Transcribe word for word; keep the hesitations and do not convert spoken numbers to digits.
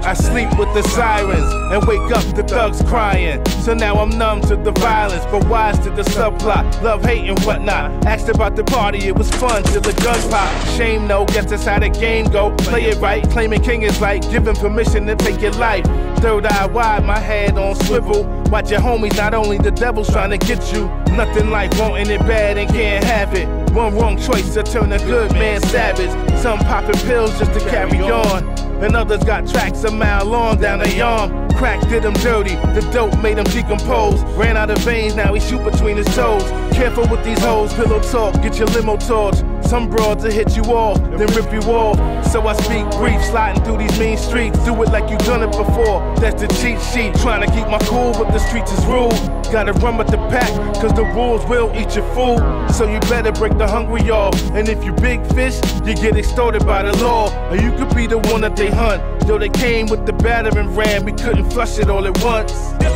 I sleep with the sirens and wake up the thugs crying. So now I'm numb to the violence, but wise to the subplot. Love, hate, and whatnot. Asked about the party, it was fun till the guns pop. Shame no, guess that's how the game go. Play it right, claiming king is like giving permission to take your life. Third eye wide, my head on swivel. Watch your homies, not only the devil's trying to get you. Nothing like wanting it bad and can't have it. One wrong choice to turn a good man savage. Some popping pills just to carry on, and others got tracks a mile long down their arm. Crack did him dirty, the dope made him decompose. Ran out of veins, now he shoot between his toes. Careful with these hoes, pillow talk, get your limo torch. Some broads will hit you off, then rip you off. So I speak brief, sliding through these mean streets. Do it like you done it before, that's the cheat sheet. Trying to keep my cool, but the streets is rude. Gotta run with the pack, cause the wolves will eat your food. So you better break the hungry off. And if you big fish, you get extorted by the law. Or you could be the one that they hunt. Though they came with the battering ram, we couldn't flush it all at once.